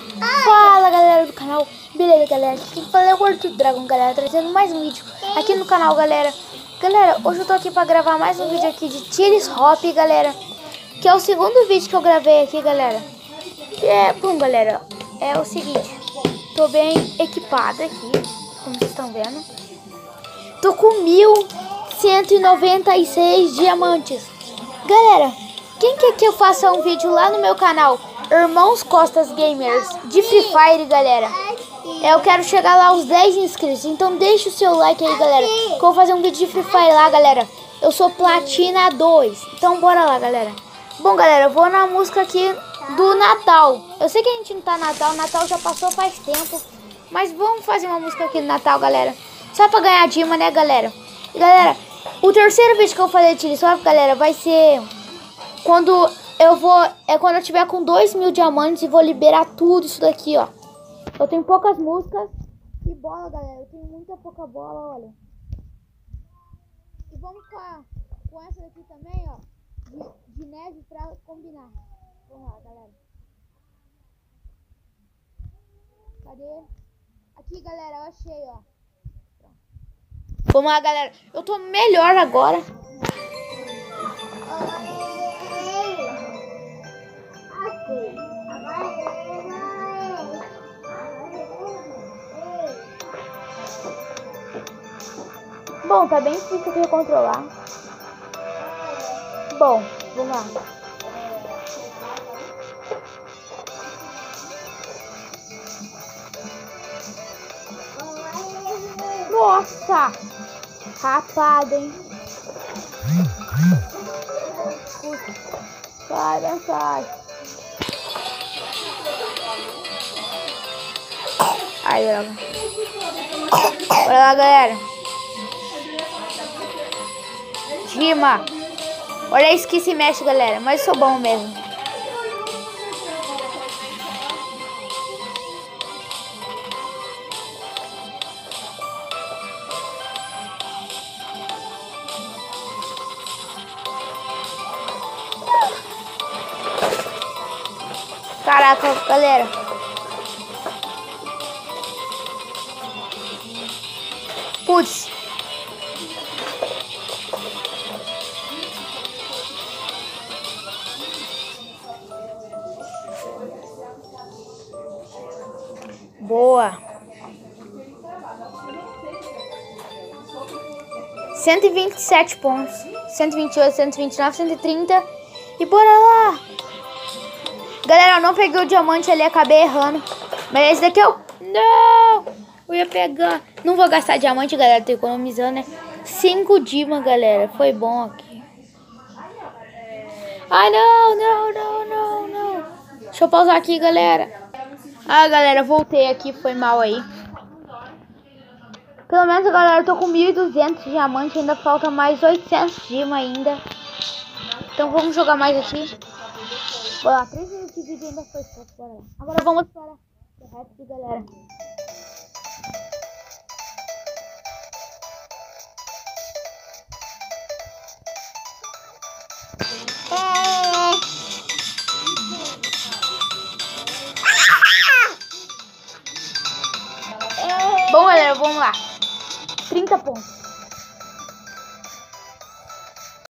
Fala galera do canal, beleza galera? Aqui quem fala é o Horto Dragon, galera, trazendo mais um vídeo aqui no canal, galera. Galera, hoje eu tô aqui pra gravar mais um vídeo aqui de Tiris Hop, galera, que é o segundo vídeo que eu gravei aqui, galera. Bom, galera, é o seguinte, tô bem equipada aqui, como vocês estão vendo. Tô com 1196 diamantes. Galera, quem quer que eu faça um vídeo lá no meu canal, Irmãos Costas Gamers, de Free Fire, galera? Eu quero chegar lá aos 10 inscritos, então deixa o seu like aí, galera, que eu vou fazer um vídeo de Free Fire lá, galera. Eu sou Platina 2, então bora lá, galera. Bom, galera, eu vou na música aqui do Natal. Eu sei que a gente não tá Natal, Natal já passou faz tempo, mas vamos fazer uma música aqui do Natal, galera. Só pra ganhar Dima, né, galera? E, galera, o terceiro vídeo que eu falei de Tiris Hop, galera, vai ser quando eu tiver com 2.000 diamantes e vou liberar tudo isso daqui, ó. Eu tenho poucas músicas e bola, galera. Eu tenho muita pouca bola, olha. E vamos com essa daqui também, ó, de neve pra combinar. Vamos lá, galera. Cadê? Aqui, galera, eu achei, ó. Vamos lá, galera. Eu tô melhor agora. Bom, tá bem difícil de controlar. Bom, vamos lá. Nossa! Rapada, hein? Sai, sai. Aí, droga. Bora lá, galera. Dima. Olha isso que se mexe, galera. Mas eu sou bom mesmo. Caraca, galera. Putz. Boa. 127 pontos. 128, 129, 130. E bora lá. Galera, eu não peguei o diamante ali, acabei errando. Mas esse daqui eu... Não! Eu ia pegar. Não vou gastar diamante, galera. Tô economizando, né? 5 Dima, galera. Foi bom aqui. Ai, não. Deixa eu pausar aqui, galera. Ah, galera, voltei aqui. Foi mal aí. Pelo menos, galera, eu tô com 1.200 diamantes. Ainda falta mais 800 Dima ainda. Então vamos jogar mais aqui. Bora lá, 3 minutos de vídeo ainda foi pouco, bora lá. Agora vamos para o resto, galera. Bom, galera, vamos lá. 30 pontos.